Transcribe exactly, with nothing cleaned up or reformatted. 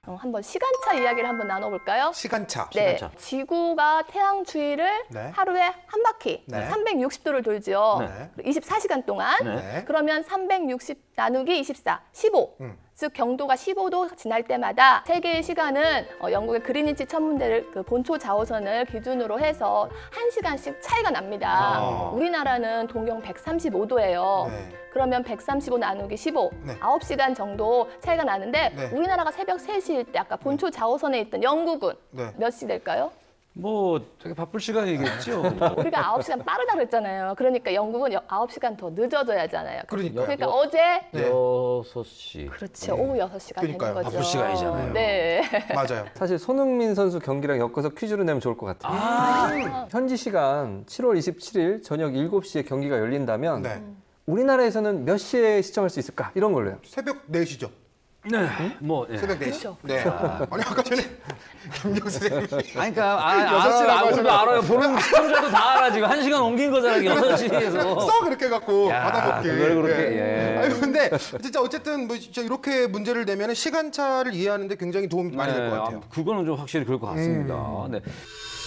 어, 한번 시간차 이야기를 한번 나눠볼까요? 시간차. 네, 시간차. 지구가 태양 주위를 네. 하루에 한 바퀴 네. 삼백육십 도를 돌죠. 네. 이십사 시간 동안. 네. 그러면 삼백육십 나누기 이십사, 십오. 음. 즉 경도가 십오 도 지날 때마다 세계의 시간은 어, 영국의 그리니치 천문대를 그 본초 자오선을 기준으로 해서 한 시간씩 차이가 납니다. 아. 우리나라는 동경 백삼십오 도예요. 네. 그러면 백삼십오 나누기 십오, 네. 아홉 시간 정도 차이가 나는데 네. 우리나라가 새벽 세 시일 때 아까 본초 자오선에 있던 영국은 네. 몇 시 될까요? 뭐 되게 바쁠 시간이겠죠. 우리가 아홉 시간 빠르다 그랬잖아요. 그러니까 영국은 여- 아홉 시간 더 늦어져야 하잖아요. 그러니까요. 그러니까 어제 네. 여섯 시. 그렇죠. 오후 여섯 시가 되는 그러니까요. 거죠. 바쁠 시간이잖아요. 네. 맞아요. 사실 손흥민 선수 경기랑 엮어서 퀴즈를 내면 좋을 것 같아요. 아, 현지 시간 칠월 이십칠일 저녁 일곱 시에 경기가 열린다면 네. 우리나라에서는 몇 시에 시청할 수 있을까? 이런 걸로요. 새벽 네 시죠. 네. 뭐 네. 새벽 네 시. 그렇죠. 네. 아니 아까 전에 김경수 선생님이 아니 그러니까 아, 여섯 시라고 알아요. 우리도 하잖아. 알아요. 보는 시청자도 다 알아 지금 한 시간 옮긴 거잖아. 여섯 시에서. 써 그렇게 갖고 야, 받아먹기. 그걸 그렇게, 예. 아니 근데 진짜 어쨌든 뭐 진짜 이렇게 문제를 내면 시간차를 이해하는데 굉장히 도움이 많이 될 것 같아요. 그거는 좀 확실히 그럴 것 같습니다. 음. 네.